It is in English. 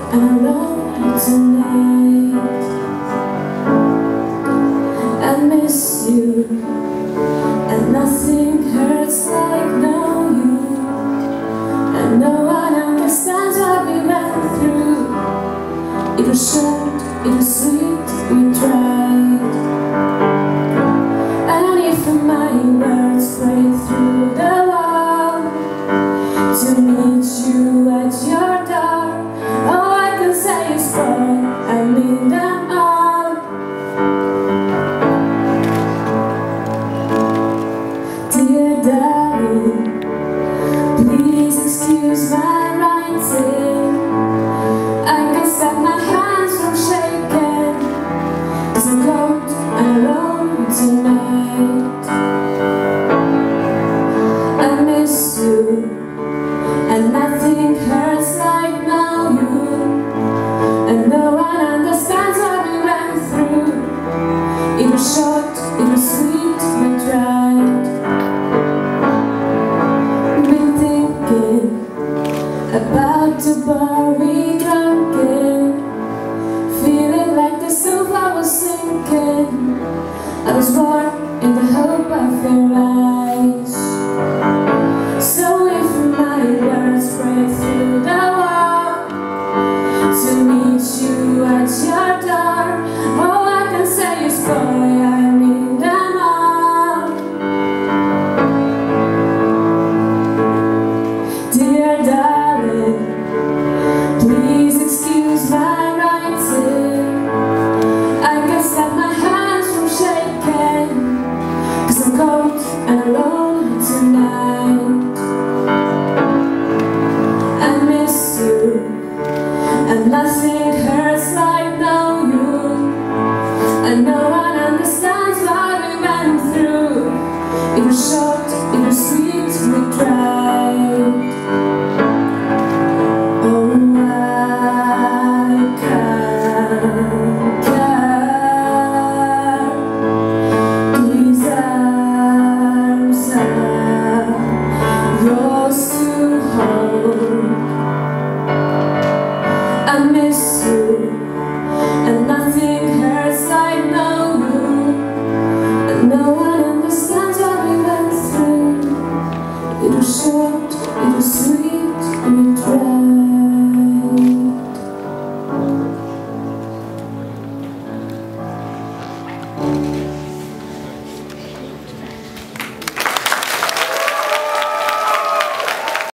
and alone tonight. I miss you, and nothing hurts like knowing you, and no one understands what we went through. It was short, it was sweet, we tried. And if my words break through the wall to meet you at your door, all I can say is boy, I mean them all. Dear darling, please excuse my writing. I can stop my hands from shaking, 'cause I'm cold and alone tonight. I miss you, and nothing hurts like knowing you, and no one understands what we went through. It was short, it was sweet, we tried. Been thinking about the bar we drank in, feeling like the sofa was sinking. I was born in the hope of your eyes. So if my words break through the wall to meet you at your door, all I can say is boy, I mean them all. Dear darling, please excuse my writing. I can stop my hands from shaking, 'cause I'm cold and alone tonight. I miss you, and nothing hurts like knowing you, and no one understands what we went through. It was short, it was sweet, we tried. Oh, I can't care. These arms are yours to hold. I miss you,